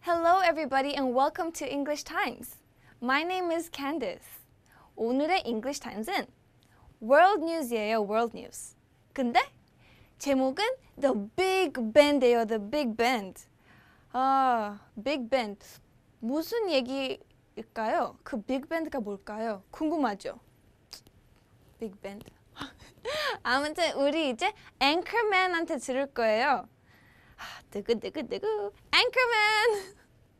Hello everybody and welcome to English Times. My name is Candice. 오늘의 English Times은 World News이에요, World News. 근데 제목은 The Big Band예요, The Big Band. Big Band. 무슨 얘기일까요? 그 Big Band가 뭘까요? 궁금하죠? Big Band. 아무튼 우리 이제 앵커맨한테 들을 거예요. 두구두구두구 앵커맨!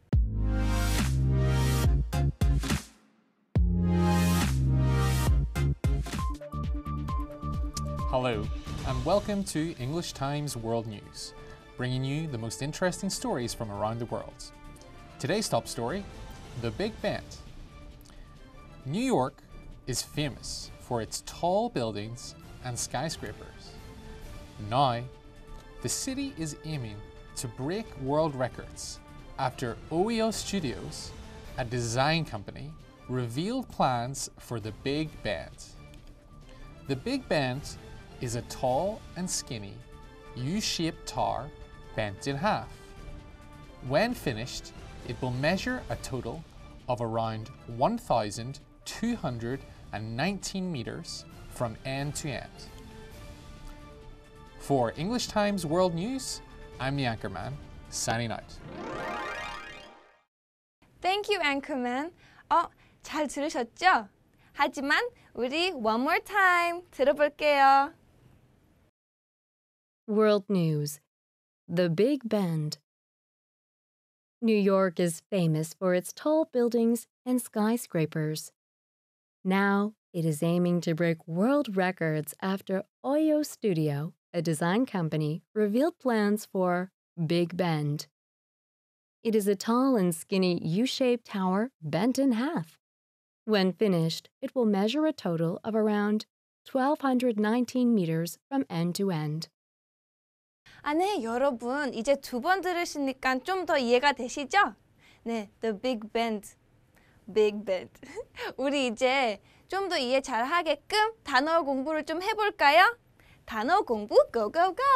Hello, and welcome to English Times World News, bringing you the most interesting stories from around the world. Today's top story, The Big Band. New York is famous for its tall buildings and skyscrapers. Now, the city is aiming to break world records after OEO Studios, a design company, revealed plans for the Big Band. The Big Band is a tall and skinny U-shaped tower bent in half. When finished, it will measure a total of around 1,219 meters from end to end. For English Times World News, I'm the Anchorman, signing out. Thank you, Anchorman. 잘 들으셨죠? 하지만 우리 one more time 들어볼게요. World News. The Big Bend. New York is famous for its tall buildings and skyscrapers. Now, it is aiming to break world records after OEO Studio, a design company, revealed plans for Big Bend. It is a tall and skinny U-shaped tower bent in half. When finished, it will measure a total of around 1,219 meters from end to end. 네, 여러분 이제 두 번 들으시니까 좀 더 이해가 되시죠? 네, The Big Band. Big Band. 우리 이제 좀 더 이해 잘 하게끔 단어 공부를 좀 해볼까요? 단어 공부 go go go!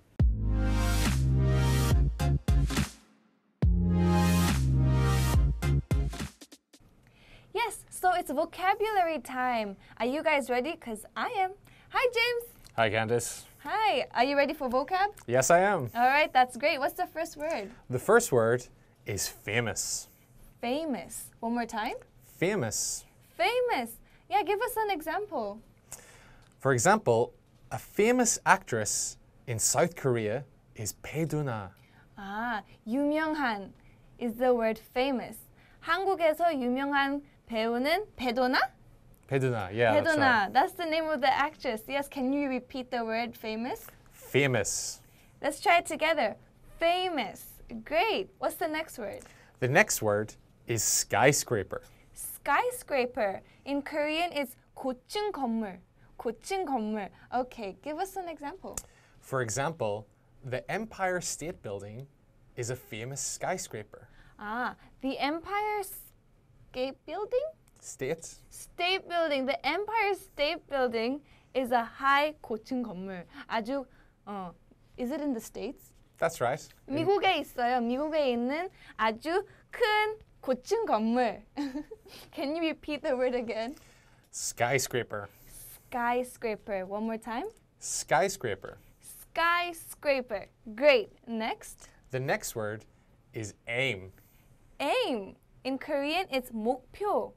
Yes, so it's vocabulary time. Are you guys ready? Because I am. Hi, James. Hi, Candice. Hi, are you ready for vocab? Yes, I am. All right, that's great. What's the first word? The first word is famous. Famous. One more time. Famous. Famous. Yeah, give us an example. For example, a famous actress in South Korea is Bae Doona. 유명한 is the word famous. 한국에서 유명한 배우는 배도나? Bae Doona, yeah, that's 배도나. right. That's the name of the actress. Yes, can you repeat the word famous? Famous. Let's try it together. Famous. Great. What's the next word? The next word is skyscraper. Skyscraper. In Korean, it's 고층 건물. 고층 건물. Okay, give us an example. For example, the Empire State Building is a famous skyscraper. The Empire State Building? State? State Building. The Empire State Building is a high 고층 건물. 아주 is it in the States? That's right. 미국에 있어요. 미국에 있는 아주 큰 고층 건물. Can you repeat the word again? Skyscraper. Skyscraper. One more time. Skyscraper. Skyscraper. Great. Next. The next word is aim. Aim. In Korean, it's 목표.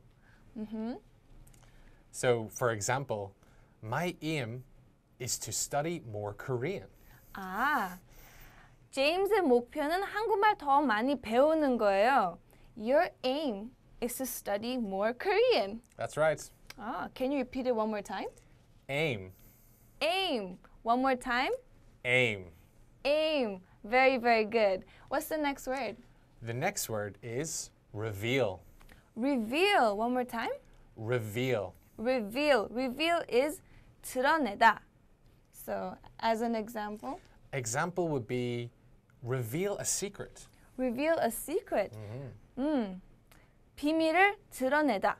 So, for example, my aim is to study more Korean. 제임스의 목표는 한국말 더 많이 배우는 거예요. Your aim is to study more Korean. That's right. Can you repeat it one more time? Aim. Aim. One more time. Aim. Aim. Very, very good. What's the next word? The next word is reveal. Reveal. One more time. Reveal. Reveal. Reveal is 드러내다. So, as an example. Example would be reveal a secret. Reveal a secret. 비밀을 드러내다.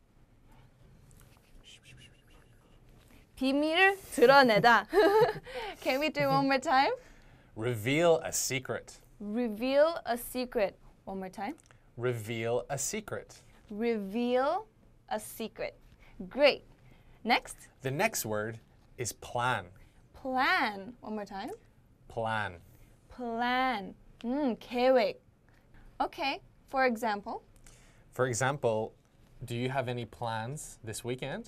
비밀을 드러내다. Can we do it one more time? Reveal a secret. Reveal a secret. One more time. Reveal a secret. Reveal a secret. Great. Next. The next word is plan. Plan. One more time. Plan. Plan. 계획. Okay. For example. For example, do you have any plans this weekend?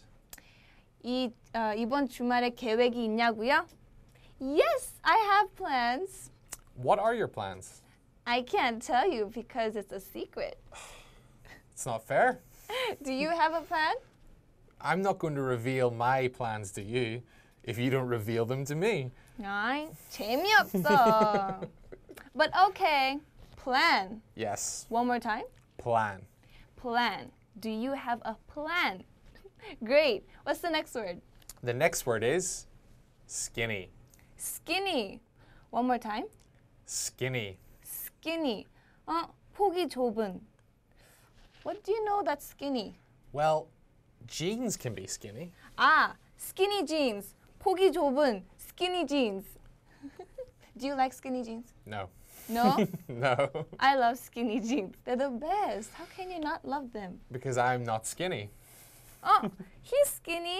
이번 주말에 계획이 있냐고요? Yes, I have plans. What are your plans? I can't tell you because it's a secret. It's not fair. Do you have a plan? I'm not going to reveal my plans to you if you don't reveal them to me. 아이, 재미없어. But okay, plan. Yes, One more time. plan. Plan. Do you have a plan? Great. What's the next word? The next word is skinny. Skinny. One more time. Skinny. Skinny. 폭이 좁은. What do you know that's skinny? Well, jeans can be skinny. Skinny jeans. 폭이 좁은 skinny jeans. Do you like skinny jeans? No. No? No, I love skinny jeans. They're the best. How can you not love them? because I'm not skinny. He's skinny.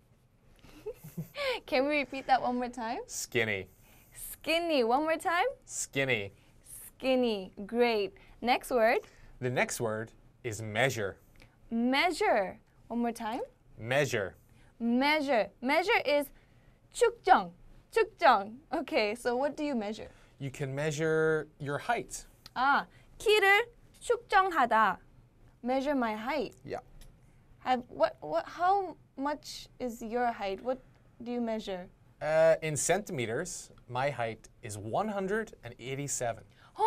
Can we repeat that one more time? Skinny. Skinny. One more time. Skinny. Skinny. Great. Next word. The next word is measure. Measure. One more time. Measure. Measure. Measure is 측정. 측정. Okay, so what do you measure? You can measure your height. 키를 측정하다. Measure my height. Yeah. How much is your height? What do you measure? In centimeters, my height is 187.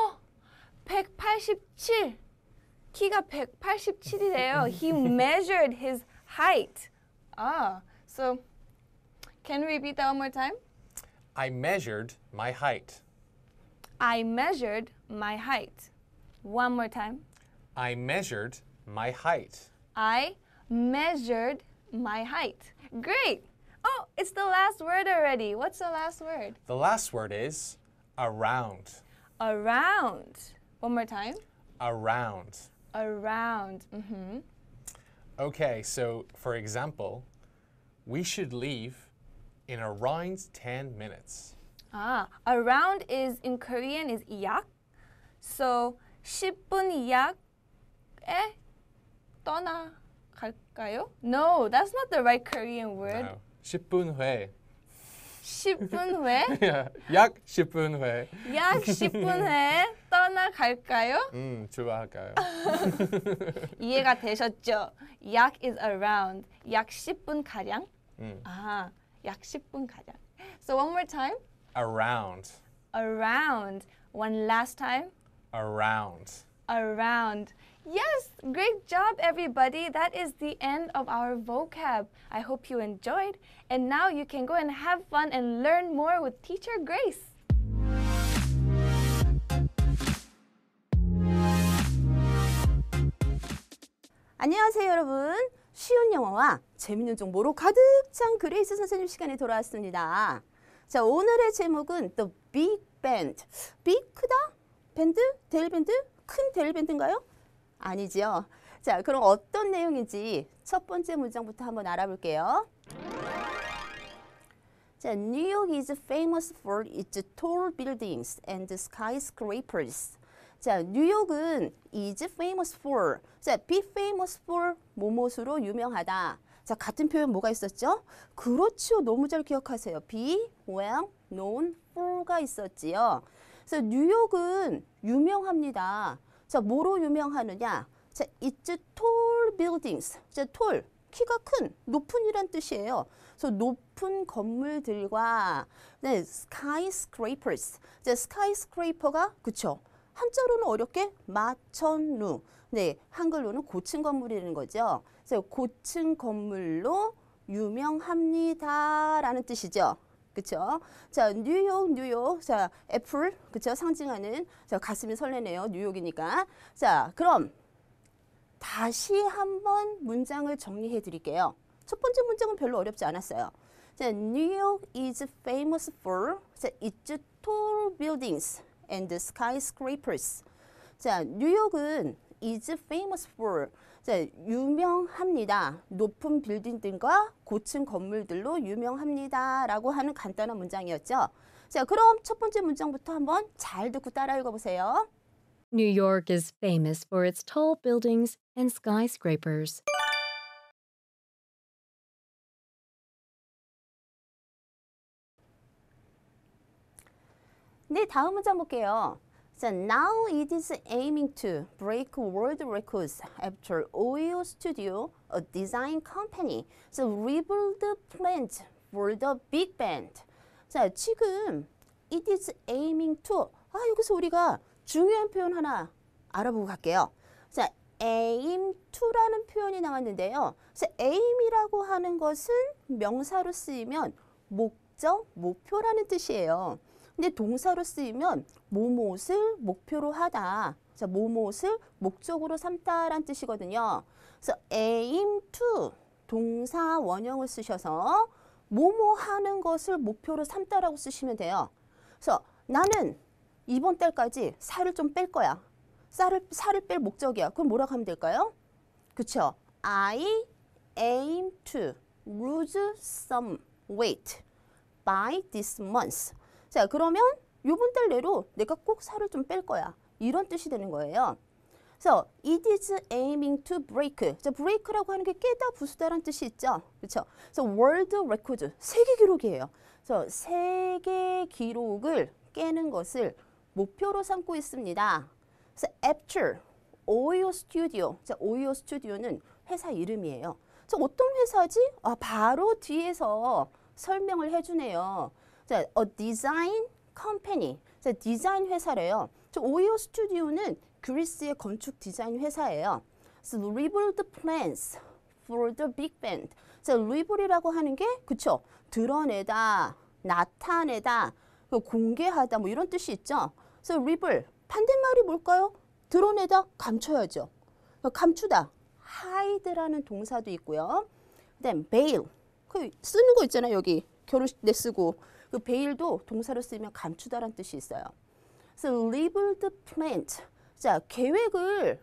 187. 키가 187이래요. He measured his height. So can we repeat that one more time? I measured my height. I measured my height. One more time. I measured my height. I measured my height. Great. Oh, it's the last word already. What's the last word? The last word is around. Around. One more time. Around. Around. Okay, so for example, we should leave in around 10 minutes. Around is in Korean is 약. So 10분 이약에 떠나갈까요? No, that's not the right Korean word. No. 10분 후에. 10분 후에? 약 10분 후에. 약 10분 후에 떠나갈까요? 좋아할까요? 이해가 되셨죠? 약 is around. 약 10분 가량? 약 10분 가량. So one more time. Around. Around. One last time. Around. Around. Yes, great job, everybody. That is the end of our vocab. I hope you enjoyed. And now you can go and have fun and learn more with Teacher Grace. 안녕하세요, 여러분. 쉬운 영어와 재밌는 정보로 가득 찬 그레이스 선생님 시간에 돌아왔습니다. 자, 오늘의 제목은 The Big Band. Big 크다? 밴드? 데일밴드? 큰 데일밴드인가요? 아니죠. 자, 그럼 어떤 내용인지 첫 번째 문장부터 한번 알아볼게요. 자, New York is famous for its tall buildings and skyscrapers. 자, 뉴욕은 is famous for. 자, be famous for 뭐뭐수로 유명하다. 자, 같은 표현 뭐가 있었죠? 그렇죠. 너무 잘 기억하세요. be well known for가 있었지요. 그래서 뉴욕은 유명합니다. 자, 뭐로 유명하느냐? 자, it's tall buildings. 자, tall 키가 큰, 높은이란 뜻이에요. 그래서 높은 건물들과 네, skyscrapers. 자, skyscraper가 그쵸? 한자로는 어렵게 마천루. 네, 한글로는 고층 건물이라는 거죠. 그래서 고층 건물로 유명합니다라는 뜻이죠. 그쵸? 자, 뉴욕. 자, 애플. 그쵸? 상징하는. 자, 가슴이 설레네요. 뉴욕이니까. 자, 그럼 다시 한번 문장을 정리해 드릴게요. 첫 번째 문장은 별로 어렵지 않았어요. 자, New York is famous for 자, its tall buildings and skyscrapers. 자, 뉴욕은 is famous for. 자, 유명합니다. 높은 빌딩들과 고층 건물들로 유명합니다. 라고 하는 간단한 문장이었죠. 자, 그럼 첫 번째 문장부터 한번 잘 듣고 따라 읽어보세요. New York is famous for its tall buildings and skyscrapers. 네, 다음 문장 볼게요. 자, now it is aiming to break world records after OEO Studio, a design company, so rebuild plans for the big band. 자, 지금 it is aiming to. 여기서 우리가 중요한 표현 하나 알아보고 갈게요. 자, aim to라는 표현이 나왔는데요. 자, aim이라고 하는 것은 명사로 쓰이면 목적, 목표라는 뜻이에요. 근데 동사로 쓰이면 뭐뭇을 목표로 하다. 자, 뭐뭇을 목적으로 삼다라는 뜻이거든요. 그래서 aim to 동사 원형을 쓰셔서 뭐뭐 하는 것을 목표로 삼다라고 쓰시면 돼요. 그래서 나는 이번 달까지 살을 좀 뺄 거야. 살을 뺄 목적이야. 그럼 뭐라고 하면 될까요? 그쵸? I aim to lose some weight by this month. 자, 그러면 요번 달 내로 내가 꼭 살을 좀 뺄 거야. 이런 뜻이 되는 거예요. 그래서 it is aiming to break. 자, break라고 하는 게 깨다, 부수다라는 뜻이 있죠. 그렇죠? 그래서 world record, 세계 기록이에요. 그래서 세계 기록을 깨는 것을 목표로 삼고 있습니다. 그래서 after OEO Studio. 자, OEO Studio는 회사 이름이에요. 자, 어떤 회사지? 바로 뒤에서 설명을 해주네요. 자, a design company. 자, 디자인 회사래요. 저 OEO 스튜디오는 그리스의 건축 디자인 회사예요. So, rebuild plans for the big band. 자, reveal이라고 하는 게 그쵸? 드러내다, 나타내다, 공개하다 뭐 이런 뜻이 있죠. So, reveal 반대말이 뭘까요? 드러내다, 감춰야죠. 감추다, hide라는 동사도 있고요. 그다음 veil, 그 쓰는 거 있잖아요. 여기 결혼식 때 쓰고. 그 베일도 동사로 쓰면 감추다라는 뜻이 있어요. So, rebuild plant. 자, 계획을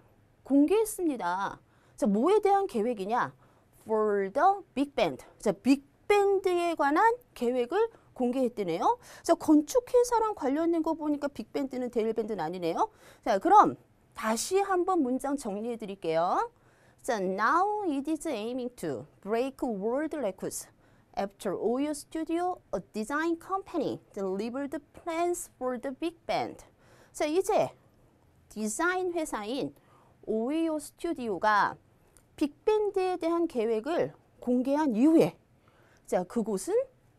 공개했습니다. 자, 뭐에 대한 계획이냐? For the big band. 자, 빅밴드에 관한 계획을 공개했대네요. 자, 건축회사랑 관련된 거 보니까 빅밴드는 데일밴드는 아니네요. 자, 그럼 다시 한번 문장 정리해 드릴게요. 자, now it is aiming to break world records. After OEO Studio, a design company, delivered plans for the big band. 자, 이제 디자인 회사인 OEO 스튜디오가 빅밴드에 대한 계획을 공개한 이후에 자, 그곳은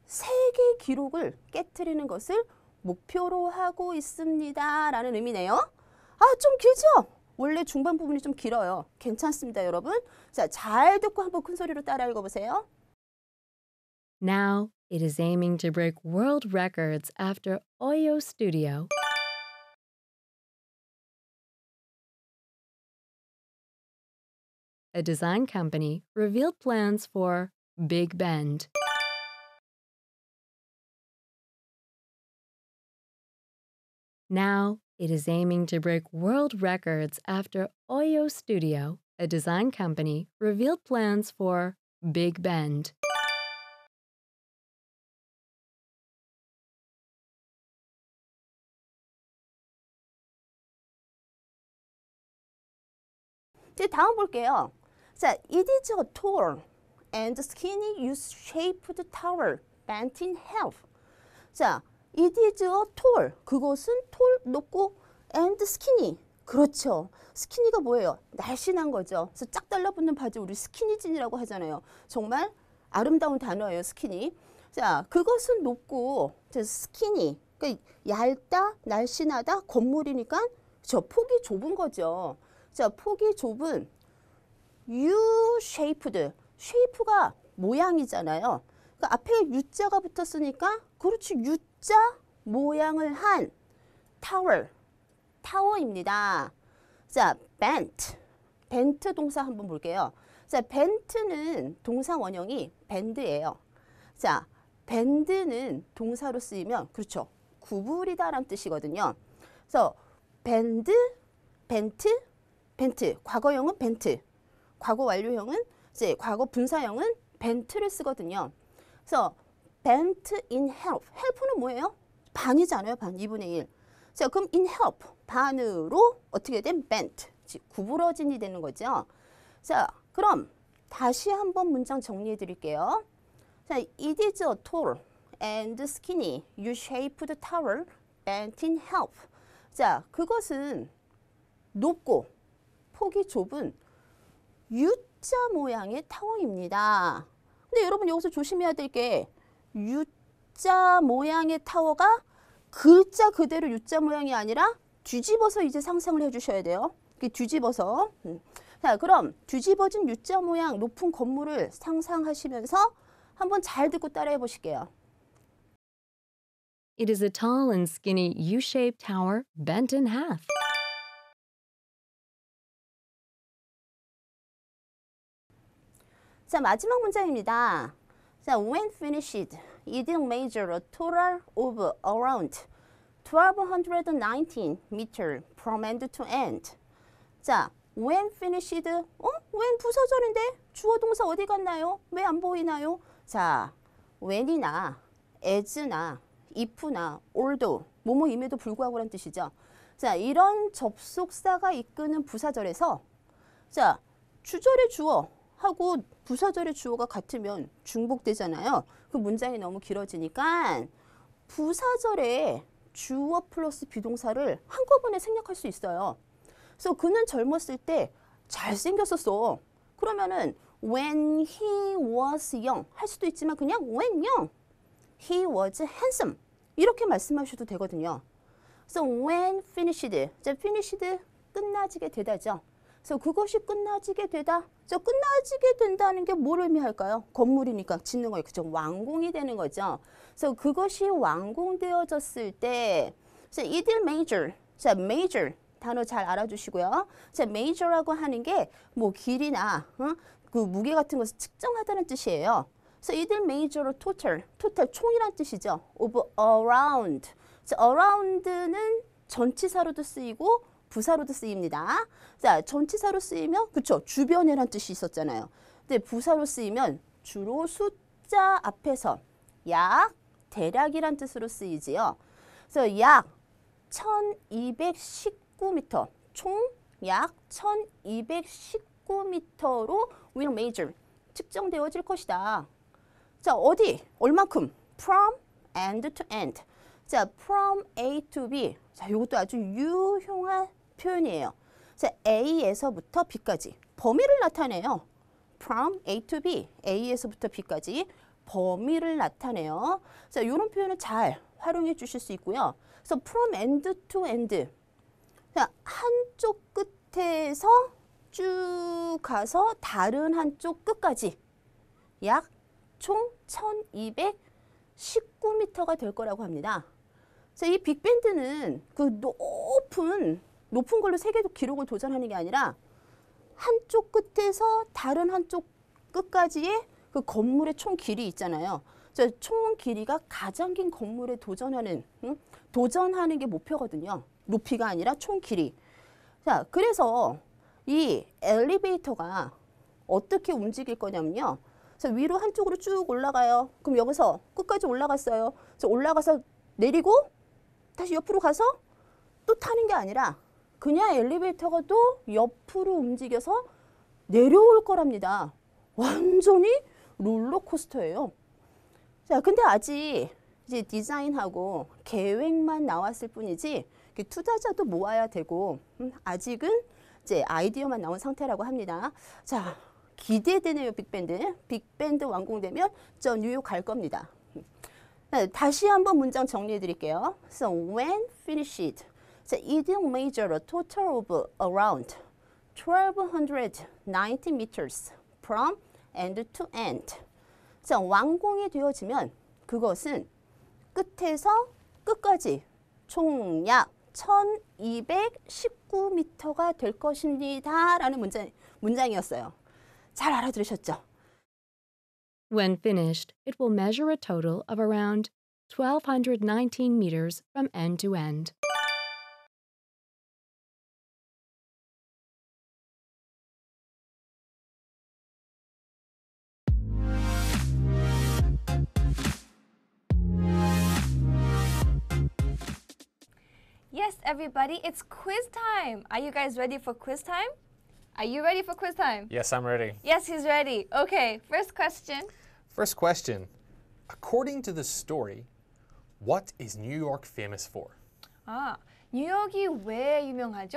세계 기록을 깨트리는 것을 목표로 하고 있습니다. 라는 의미네요. 좀 길죠? 원래 중반 부분이 좀 길어요. 괜찮습니다, 여러분. 자, 잘 듣고 한번 큰 소리로 따라 읽어보세요. Now it is aiming to break world records after OEO Studio. A design company revealed plans for Big Bend. Now it is aiming to break world records after OEO Studio, a design company, revealed plans for Big Bend. 이제 다음 볼게요. 자, it is a tall and skinny U-shaped tower bent in half. 자, it is a tall. 그것은 tall, 높고 and skinny. 그렇죠. 스키니가 뭐예요? 날씬한 거죠. 그래서 쫙 달라붙는 바지 우리 스키니진이라고 하잖아요. 정말 아름다운 단어예요, 스키니. 자, 그것은 높고 스키니. 그러니까 얇다, 날씬하다, 건물이니까 저 폭이 좁은 거죠. 자, 폭이 좁은 U-shaped. 쉐이프가 모양이잖아요. 그러니까 앞에 U자가 붙었으니까 그렇지, U자 모양을 한 타워. 타워입니다. 자, bent. bent 동사 한번 볼게요. 자, bent는 동사 원형이 bend예요. 자, bend는 동사로 쓰이면 그렇죠. 구부리다라는 뜻이거든요. 그래서 bend 벤트. 과거형은 벤트. 과거 완료형은 이제 과거 분사형은 벤트를 쓰거든요. 그래서 bent in half. half는 뭐예요? 반이잖아요. 반. 2분의 1. 자, 그럼 in half. 반으로 어떻게 된? bent. 구부러진이 되는 거죠. 자, 그럼 다시 한번 문장 정리해 드릴게요. 자, it is a tall and skinny U-shaped tower bent in half. 자, 그것은 높고 폭이 좁은 U자 모양의 타워입니다. 근데 여러분 여기서 조심해야 될 게 U자 모양의 타워가 글자 그대로 U자 모양이 아니라 뒤집어서 이제 상상을 해주셔야 돼요. 뒤집어서. 자, 그럼 뒤집어진 U자 모양 높은 건물을 상상하시면서 한번 잘 듣고 따라해 보실게요. It is a tall and skinny U-shaped tower bent in half. 자, 마지막 문장입니다. 자, when finished, it will measure a total of around 1219 meter from end to end. 자, when finished, when 부사절인데 주어 동사 어디 갔나요? 왜 안 보이나요? 자, when이나 as나 if나 although, 뭐뭐임에도 불구하고란 뜻이죠. 자, 이런 접속사가 이끄는 부사절에서 자, 주절의 주어 하고 부사절의 주어가 같으면 중복되잖아요. 그 문장이 너무 길어지니까 부사절에 주어 플러스 비동사를 한꺼번에 생략할 수 있어요. 그래서 그는 젊었을 때 잘생겼었어. 그러면은 when he was young 할 수도 있지만 그냥 when young he was handsome 이렇게 말씀하셔도 되거든요. 그래서 when finished, 자, finished 끝나지게 되다죠. 그래서 그것이 끝나지게 되다. 저 끝나지게 된다는 게 뭘 의미할까요? 건물이니까 짓는 거예요. 그죠? 완공이 되는 거죠. 그래서 그것이 완공되어졌을 때, 자, it will measure. 자, measure 단어 잘 알아두시고요. 자, measure라고 하는 게 뭐 길이나 그 무게 같은 것을 측정하다는 뜻이에요. 그래서 it will measure total, total 총이란 뜻이죠. of around. 자, around는 전치사로도 쓰이고 부사로도 쓰입니다. 자, 전치사로 쓰이면 그쵸, 주변에란 뜻이 있었잖아요. 근데 부사로 쓰이면 주로 숫자 앞에서 약, 대략이란 뜻으로 쓰이지요. 그래서 약 1219m, 총 약 1219m로 will measure, 측정되어질 것이다. 자, 어디, 얼만큼? from end to end. 자, from A to B. 자, 이것도 아주 유용한 표현이에요. 자, A에서부터 B까지 범위를 나타내요. from A to B, A에서부터 B까지 범위를 나타내요. 자, 이런 표현을 잘 활용해 주실 수 있고요. 그래서 from end to end. 자, 한쪽 끝에서 쭉 가서 다른 한쪽 끝까지 약 총 1219m가 될 거라고 합니다. 자, 이 빅밴드는 그 높은 걸로 세계적 기록을 도전하는 게 아니라 한쪽 끝에서 다른 한쪽 끝까지의 그 건물의 총 길이 있잖아요. 자, 총 길이가 가장 긴 건물에 도전하는 게 목표거든요. 높이가 아니라 총 길이. 자, 그래서 이 엘리베이터가 어떻게 움직일 거냐면요. 자, 위로 한쪽으로 쭉 올라가요. 그럼 여기서 끝까지 올라갔어요. 자, 올라가서 내리고 다시 옆으로 가서 또 타는 게 아니라 그냥 엘리베이터가 또 옆으로 움직여서 내려올 거랍니다. 완전히 롤러코스터예요. 자, 근데 아직 이제 디자인하고 계획만 나왔을 뿐이지 투자자도 모아야 되고 아직은 이제 아이디어만 나온 상태라고 합니다. 자, 기대되네요, 빅밴드. 빅밴드 완공되면 저 뉴욕 갈 겁니다. 다시 한번 문장 정리해 드릴게요. So when finished, so it will measure a total of around 1290 meters from end to end. 자, 완공이 되어지면 그것은 끝에서 끝까지 총 약 1219m가 될 것입니다. 라는 문장이었어요. 잘 알아들으셨죠? When finished, it will measure a total of around 1,219 meters from end to end. Yes, everybody, it's quiz time. Are you guys ready for quiz time? Are you ready for quiz time? Yes, I'm ready. Yes, he's ready. Okay, first question. First question. According to the story, what is New York famous for? 아, 뉴욕이 왜 유명하죠?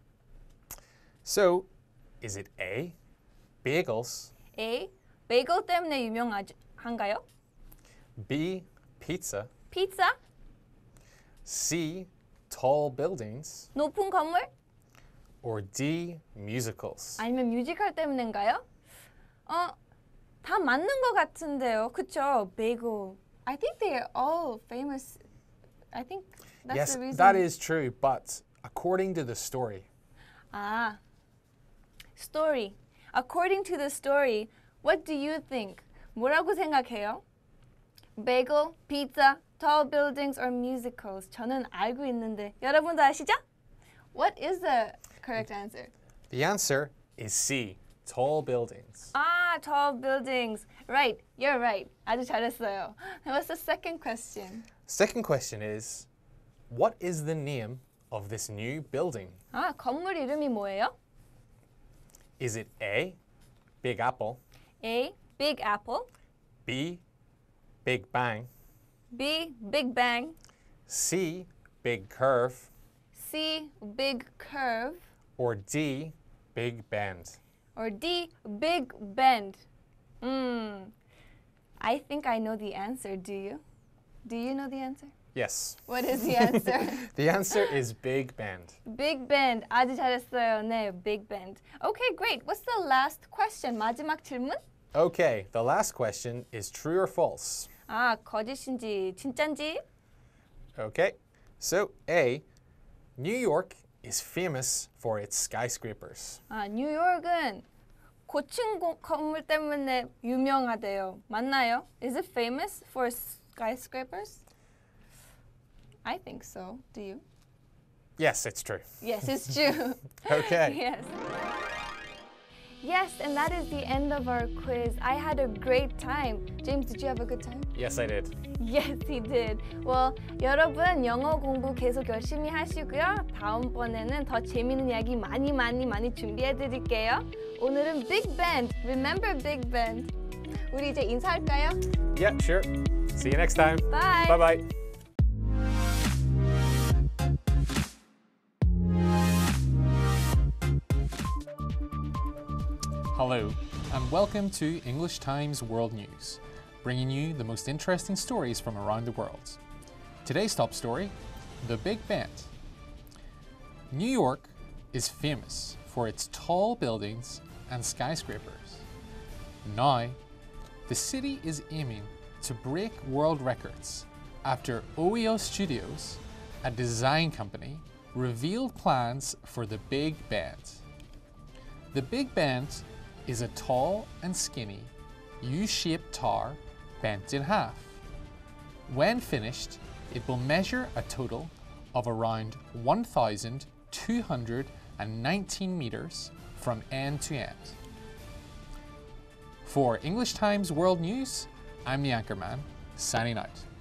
So, is it A, bagels, A. 베이글 때문에 유명한가요? B, pizza, 피자? C, tall buildings, 높은 건물? or D, musicals? 아니면 뮤지컬 때문인가요? 다 맞는 것 같은데요. 그쵸? 베이글. I think they're all famous. I think that's Yes, the reason. that is true, but according to the story, 아, story. According to the story, what do you think? 뭐라고 생각해요? Bagel, pizza, tall buildings, or musicals? 저는 알고 있는데 여러분도 아시죠? What is the correct answer? the answer is C, tall buildings. 아, tall buildings. Right, you're right. 아주 잘했어요. What's the second question? Second question is, what is the name of this new building? 아, 건물 이름이 뭐예요? Is it A, Big Apple, A. Big Apple. B, Big Bang, B. Big Bang. C, Big Curve, C. Big Curve. or D, Big Bend? Or D. Big Bend. I think I know the answer. Do you? Do you know the answer? Yes. What is the answer? The answer is Big Bend. Big Bend. 아주 잘했어요. 네, Big Bend. Okay, great. What's the last question? 마지막 질문? Okay, the last question is true or false? 아, 거짓인지 진짠지? Okay, so A, New York is famous for its skyscrapers. 아, 뉴욕은 고층 건물 때문에 유명하대요. 맞나요? Is it famous for skyscrapers? I think so. Do you? Yes, it's true. Yes, it's true. Okay. Yes. Yes, and that is the end of our quiz. I had a great time. James, did you have a good time? Yes, I did. Yes, he did. Well, 여러분 영어 공부 계속 열심히 하시고요. 다음번에는 더 재미있는 이야기 많이 준비해 드릴게요. 오늘은 Big Band. Remember Big Band. 우리 이제 인사할까요? Yeah, sure. See you next time. Bye. Bye-bye. Hello, and welcome to English Times World News, bringing you the most interesting stories from around the world. Today's top story, The Big Band. New York is famous for its tall buildings and skyscrapers. Now, the city is aiming to break world records after OEO Studios, a design company, revealed plans for the Big Band. The Big Band is a tall and skinny, U-shaped tower bent in half. When finished, it will measure a total of around 1,219 meters from end to end. For English Times World News, I'm the anchorman, signing out.